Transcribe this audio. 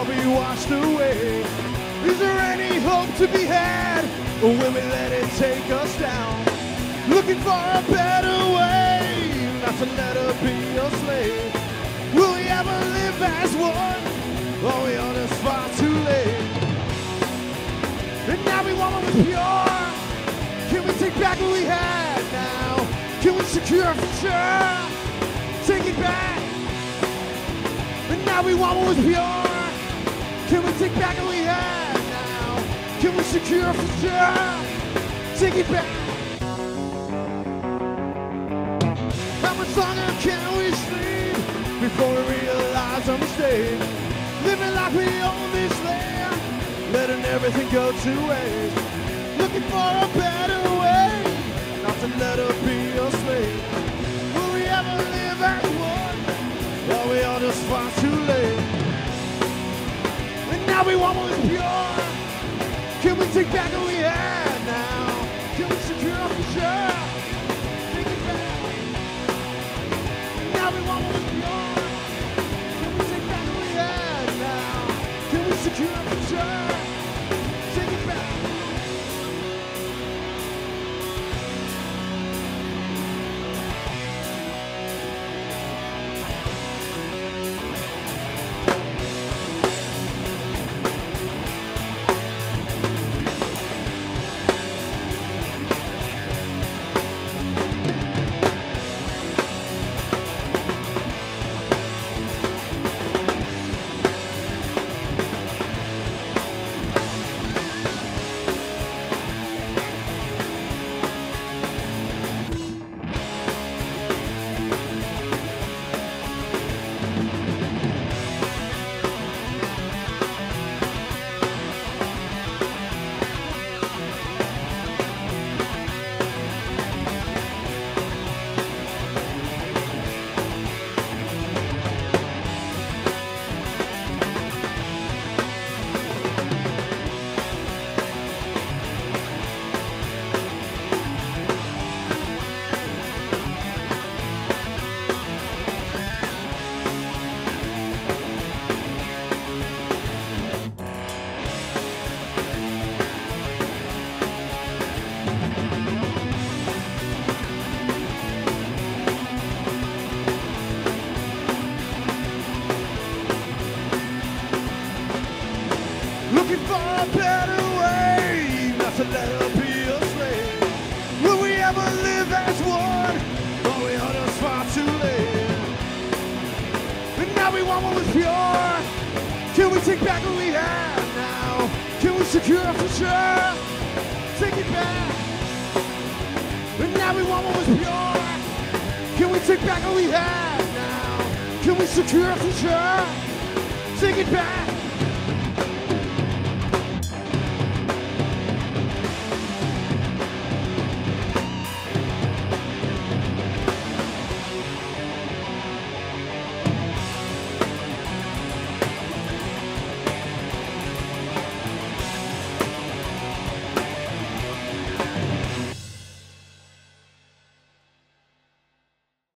all be washed away? Is there any hope to be had, or will we let it take us down? Looking for a better way, not to let her be a slave. Will we ever live as one, or we on this far too late? And now we want what was pure. Can we take back what we had now? Can we secure our future? Take it back. And now we want what was pure. Can we take back what we had now? Can we secure our future? Take it back. How much longer can we sleep before we realize our mistake? Living like we own this land, letting everything go to waste. Looking for a better way, not to let her be a slave. Will we ever live as one, or we all just far too late? And now we want what was pure. Can we take back what we had now? Can we secure our future? Take it back. And now we want what was pure. Can we take back what we had now? Can we secure our future? Take it back. Looking for a better way, not to let her be a slave. Will we ever live as one, or we are just far too late? And now we want what was pure. Can we take back what we have now? Can we secure our future? Take it back. And now we want what was pure. Can we take back what we have now? Can we secure our future? Take it back.